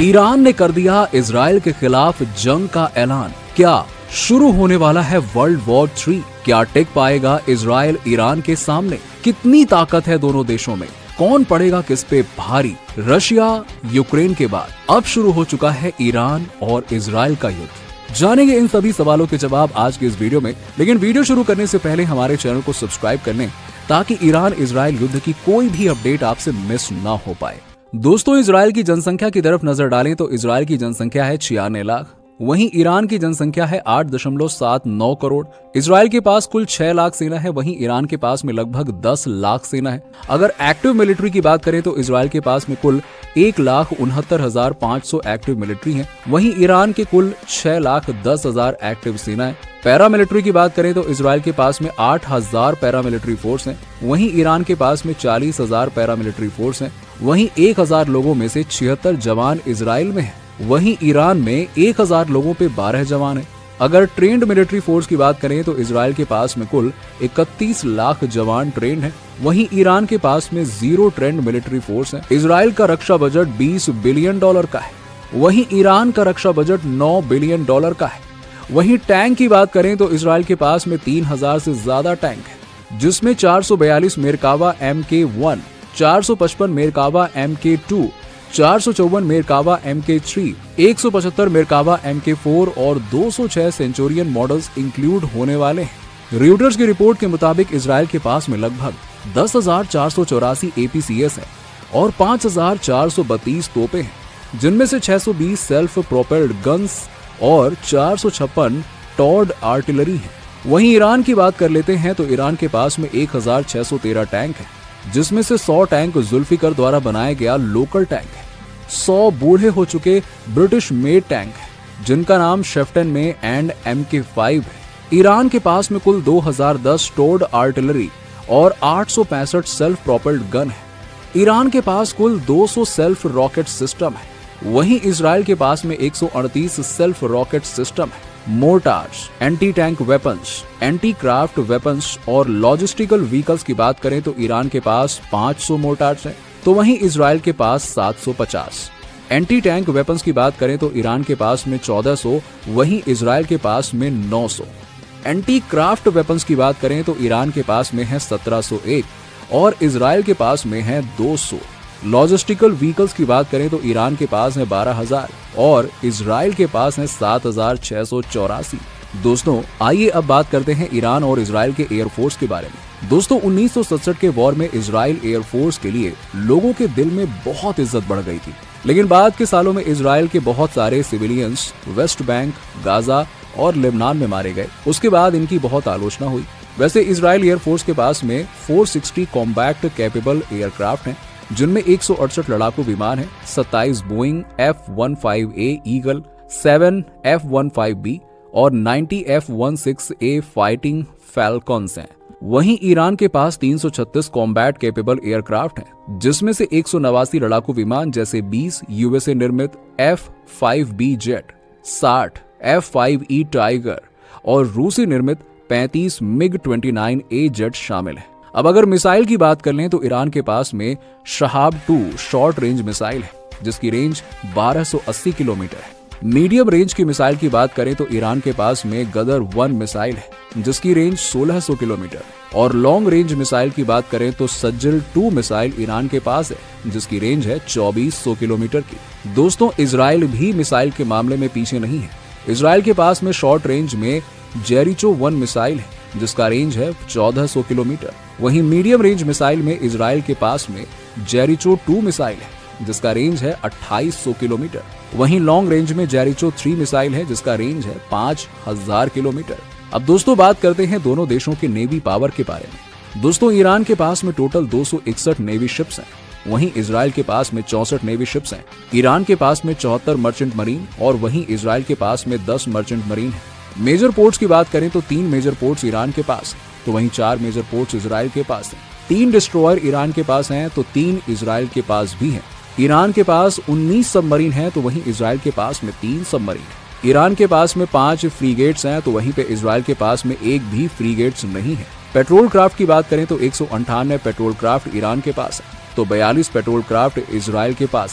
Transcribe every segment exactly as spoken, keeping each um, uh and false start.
Iran ने कर दिया इजराइल के खिलाफ जंग का ऐलान। क्या शुरू होने वाला है वर्ल्ड वॉर थ्री? क्या टिक पाएगा इजराइल ईरान के सामने? कितनी ताकत है दोनों देशों में? कौन पड़ेगा किस पे भारी? रशिया यूक्रेन के बाद अब शुरू हो चुका है ईरान और इजराइल का युद्ध। जानेंगे इन सभी सवालों के जवाब आज के इस वीडियो में। लेकिन वीडियो शुरू करने से पहले हमारे चैनल को सब्सक्राइब कर लें ताकि ईरान इजराइल युद्ध की कोई भी अपडेट आपसे मिस ना हो पाए। दोस्तों, इजराइल की जनसंख्या की तरफ नजर डालें तो इजराइल की जनसंख्या है छियानवे लाख। वहीं ईरान की जनसंख्या है आठ दशमलव सात नौ करोड़। इजराइल के पास कुल छह लाख सेना है, वहीं ईरान के पास में लगभग दस लाख सेना है। अगर एक्टिव मिलिट्री की बात करें तो इजराइल के पास में कुल एक लाख उनहत्तर हजार पाँच सौ एक्टिव मिलिट्री है, वहीं ईरान के कुल छह लाख दस हजार एक्टिव सेना है। पैरा मिलिट्री की बात करें तो इजराइल के पास में आठ हजार पैरा मिलिट्री फोर्स है, वहीं ईरान के पास में चालीस हजार पैरा मिलिट्री फोर्स है। वहीं एक हजार लोगों में से छिहत्तर जवान इजराइल में है, वहीं ईरान में एक हजार लोगों पे बारह जवान है। अगर ट्रेंड मिलिट्री फोर्स की बात करें तो इजराइल के पास में कुल इकतीस लाख जवान ट्रेंड है, वहीं ईरान के पास में जीरो ट्रेंड मिलिट्री फोर्स है। इजराइल का रक्षा बजट बीस बिलियन डॉलर का है, वहीं ईरान का रक्षा बजट नौ बिलियन डॉलर का है। वहीं टैंक की बात करें तो इजराइल के पास में तीन हजार से ज्यादा टैंक है, जिसमें चार सौ बयालीस मेरकावा एम के वन, चार सौ पचपन मेरकावा एम के टू, चार सौ चौवन मेरकावा एम के थ्री, एक सौ पचहत्तर मेरकावा एम के फोर और दो सौ छह सेंचुरियन मॉडल्स इंक्लूड होने वाले हैं। रॉयटर्स की रिपोर्ट के मुताबिक इजराइल के पास में लगभग दस हजार चार सौ चौरासी ए पी सी एस है और पाँच हजार चार सौ बत्तीस तोपे हैं, जिनमें से छह सौ बीस सेल्फ प्रोपेल्ड गन्स और चार सौ छप्पन टॉर्ड आर्टिलरी है। वहीं ईरान की बात कर लेते हैं तो ईरान के पास में एक हजार छह सौ तेरह टैंक है, जिसमें से सौ टैंक जुल्फिकर द्वारा बनाया गया लोकल टैंक है, सौ बूढ़े हो चुके ब्रिटिश मेड टैंक है जिनका नाम शेफ्टन में एंड एम के फाइव है। ईरान के पास में कुल दो हजार दस टोर्ड आर्टिलरी और आठ सौ पैंसठ सेल्फ प्रोपेल्ड गन है। ईरान के पास कुल दो सौ सेल्फ रॉकेट सिस्टम है, वहीं इजराइल के पास में एक सौ अड़तीस सेल्फ रॉकेट सिस्टम है। Mortars, anti tank weapons, anti craft weapons और लॉजिस्टिकल व्हीकल्स की बात करें तो ईरान के पास पाँच सौ मोर्टार्स हैं, तो वहीं इजराइल के पास सात सौ पचास। एंटी टैंक वेपन्स की बात करें तो ईरान के पास में चौदह सौ, वहीं इजराइल के पास में नौ सौ। एंटी क्राफ्ट वेपन्स की बात करें तो ईरान के पास में है सत्रह सौ एक और इजराइल के पास में है दो सौ। लॉजिस्टिकल व्हीकल्स की बात करें तो ईरान के पास है बारह हजार और इजराइल के पास है सात हजार छह सौ चौरासी। दोस्तों, आइए अब बात करते हैं ईरान और इजराइल के एयरफोर्स के बारे में। दोस्तों, उन्नीस सौ सड़सठ के वॉर में इजराइल एयरफोर्स के लिए लोगों के दिल में बहुत इज्जत बढ़ गई थी, लेकिन बाद के सालों में इजराइल के बहुत सारे सिविलियंस वेस्ट बैंक, गाजा और लेबनान में मारे गए। उसके बाद इनकी बहुत आलोचना हुई। वैसे इजराइल एयरफोर्स के पास में चार सौ साठ कॉम्बैक्ट कैपेबल एयरक्राफ्ट हैं, जिनमें एक सौ अड़सठ लड़ाकू विमान है, सत्ताईस बोइंग एफ पंद्रह ए ईगल, सात एफ पंद्रह बी और नब्बे एफ सोलह ए फाइटिंग फैल्कॉन्स हैं। वहीं ईरान के पास तीन सौ छत्तीस कॉम्बैट कैपेबल एयरक्राफ्ट हैं, जिसमें से एक सौ नवासी लड़ाकू विमान जैसे बीस यूएसए निर्मित एफ फाइव बी जेट, साठ एफ फाइव ई टाइगर और रूसी निर्मित पैंतीस मिग उनतीस ए जेट शामिल है। अब अगर मिसाइल की बात कर लें तो ईरान के पास में Shahab two short range missile है, जिसकी रेंज बारह सौ अस्सी किलोमीटर है। मीडियम रेंज की मिसाइल की बात करें तो ईरान के पास में गदर वन मिसाइल है, जिसकी रेंज सोलह सौ किलोमीटर और लॉन्ग रेंज मिसाइल की बात करें तो सज्जल टू मिसाइल ईरान के पास है, जिसकी रेंज है चौबीस सौ किलोमीटर की। दोस्तों, इजराइल भी मिसाइल के मामले में पीछे नहीं है। इजराइल के पास में शॉर्ट रेंज में जेरिचो वन मिसाइल है, जिसका रेंज है चौदह सौ किलोमीटर। वहीं मीडियम रेंज मिसाइल में इजराइल के पास में जेरिचो टू मिसाइल है, जिसका रेंज है अट्ठाईस सौ किलोमीटर। वहीं लॉन्ग रेंज में जेरिचो थ्री मिसाइल है, जिसका रेंज है पाँच हजार किलोमीटर। अब दोस्तों, बात करते हैं दोनों देशों के नेवी पावर के बारे में। दोस्तों, ईरान के पास में टोटल दो सौ इकसठ नेवी शिप्स हैं, वहीं इजराइल के पास में चौसठ नेवी शिप्स हैं। ईरान के पास में चौहत्तर मर्चेंट मरीन और वहीं इजराइल के पास में दस मर्चेंट मरीन है। मेजर पोर्ट्स की बात करें तो तीन मेजर पोर्ट्स ईरान के पास है, तो वहीं चार मेजर पोर्ट्स इजराइल के पास हैं। तीन डिस्ट्रॉयर ईरान के पास हैं, तो तीन इजराइल के पास भी हैं। ईरान के पास उन्नीस सबमरीन हैं, तो वहीं इजराइल के पास में तीन सबमरीन हैं। ईरान के पास में पांच फ्रीगेट्स हैं, तो वहीं पे इजराइल के पास में एक भी फ्रीगेट्स नहीं है। पेट्रोल क्राफ्ट की बात करें तो एक सौ अंठानवे पेट्रोल क्राफ्ट ईरान के पास है, तो बयालीस पेट्रोल क्राफ्ट इजराइल के पास है।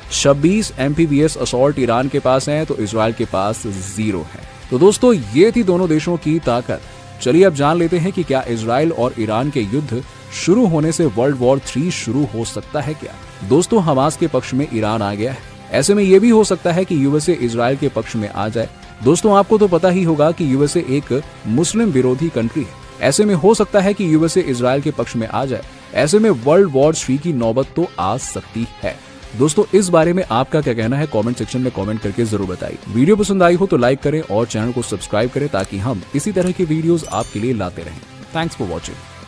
छब्बीस एमपीवीएस असॉल्ट ईरान के पास है तो इजराइल के पास जीरो है। तो दोस्तों ये थी दोनों देशों की ताकत। चलिए अब जान लेते हैं कि क्या इजराइल और ईरान के युद्ध शुरू होने से वर्ल्ड वॉर थ्री शुरू हो सकता है क्या। दोस्तों हमास के पक्ष में ईरान आ गया है, ऐसे में यह भी हो सकता है कि यूएसए इजराइल के पक्ष में आ जाए। दोस्तों आपको तो पता ही होगा कि यूएसए एक मुस्लिम विरोधी कंट्री है, ऐसे में हो सकता है कि यूएसए इजराइल के पक्ष में आ जाए। ऐसे में वर्ल्ड वॉर थ्री की नौबत तो आ सकती है। दोस्तों इस बारे में आपका क्या कहना है कमेंट सेक्शन में कमेंट करके जरूर बताइए। वीडियो पसंद आई हो तो लाइक करें और चैनल को सब्सक्राइब करें ताकि हम इसी तरह की वीडियोस आपके लिए लाते रहें। Thanks for watching.